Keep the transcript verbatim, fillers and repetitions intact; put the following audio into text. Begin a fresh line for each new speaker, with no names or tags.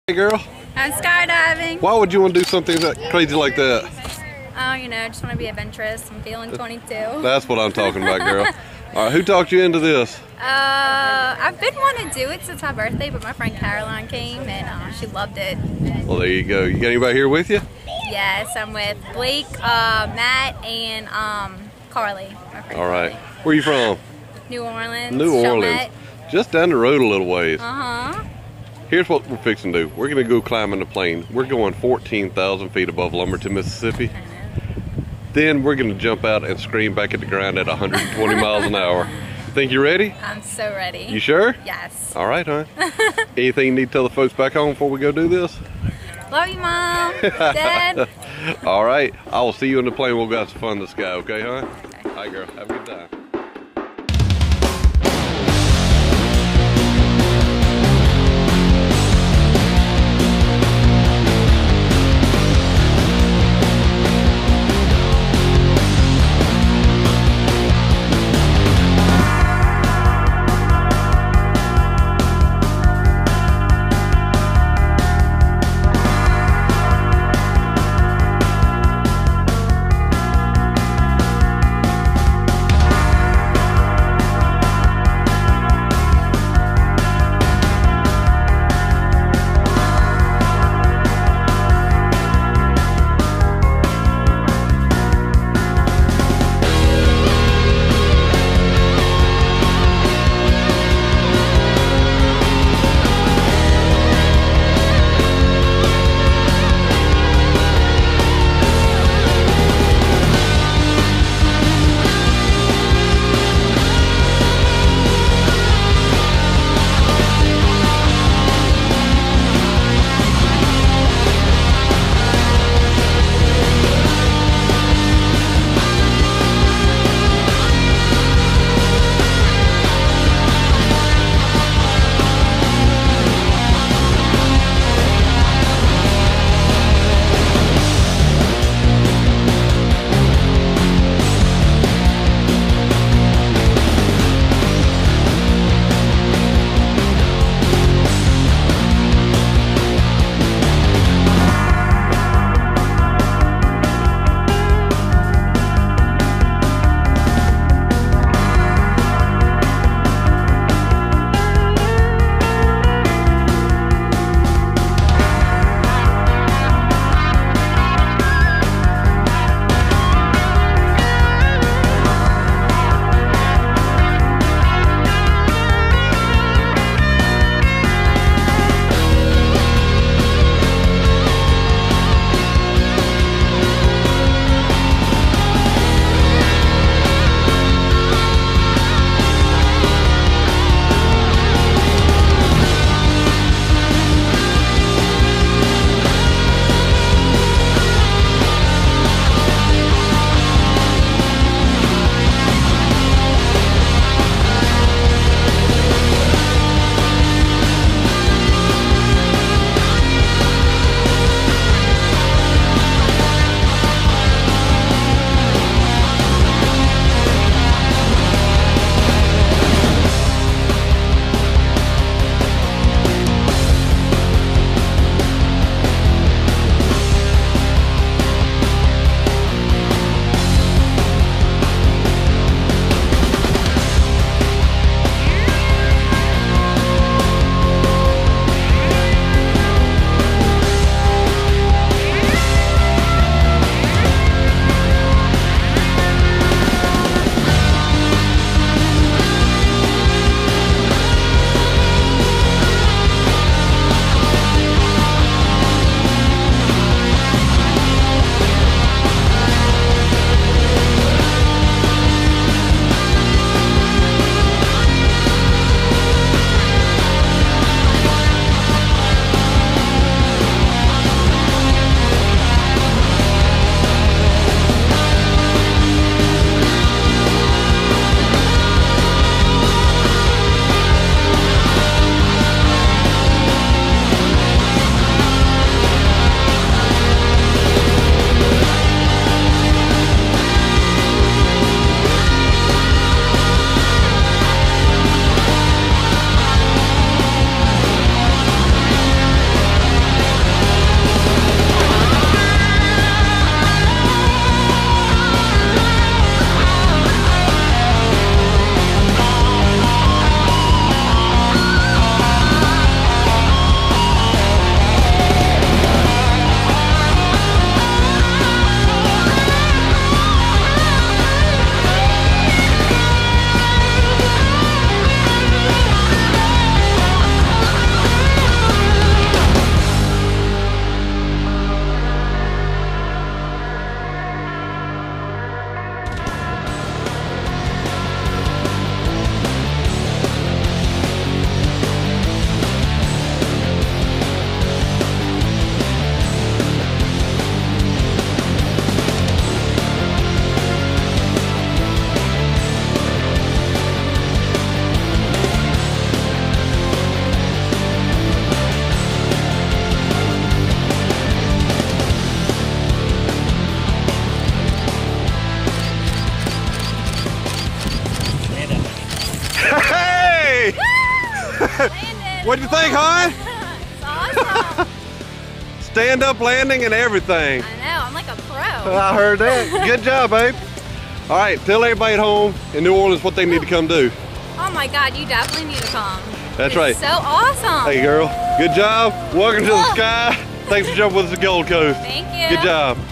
Hey girl.
I'm skydiving.
Why would you want to do something that crazy like that?
Oh, you know, just want to be adventurous. I'm feeling twenty-two.
That's what I'm talking about, girl. All right, who talked you into this?
Uh, I've been wanting to do it since my birthday, but my friend Caroline came and uh, she loved it.
Well, there you go. You got anybody here with you?
Yes, I'm with Blake, uh, Matt, and um, Carly. My friend
All right.
Carly.
Where are you from?
New Orleans.
New Orleans.
Chalmette.
Just down the road a little ways.
Uh-huh.
Here's what we're fixing to do. We're going to go climbing the plane. We're going fourteen thousand feet above Lumberton, Mississippi. Then we're going to jump out and scream back at the ground at one hundred twenty miles an hour. Think you're ready?
I'm so ready.
You sure?
Yes.
All right, hon. Anything you need to tell the folks back home before we go do this?
Love you, Mom. Dad.
All right. I will see you in the plane. We'll go have some fun in the sky, okay, hon?
Okay.
All right, girl. Have a good time.
Landed.
What'd you think, hon?
It's awesome.
Stand up landing and everything.
I know, I'm like a pro.
I heard that. Good job, babe. All right, tell everybody at home in New Orleans what they need to come do.
Oh my God, you definitely need to come.
That's
it's
right.
So awesome.
Hey, girl. Good job. Welcome to the sky. Thanks for jumping with us at Gold Coast.
Thank you.
Good job.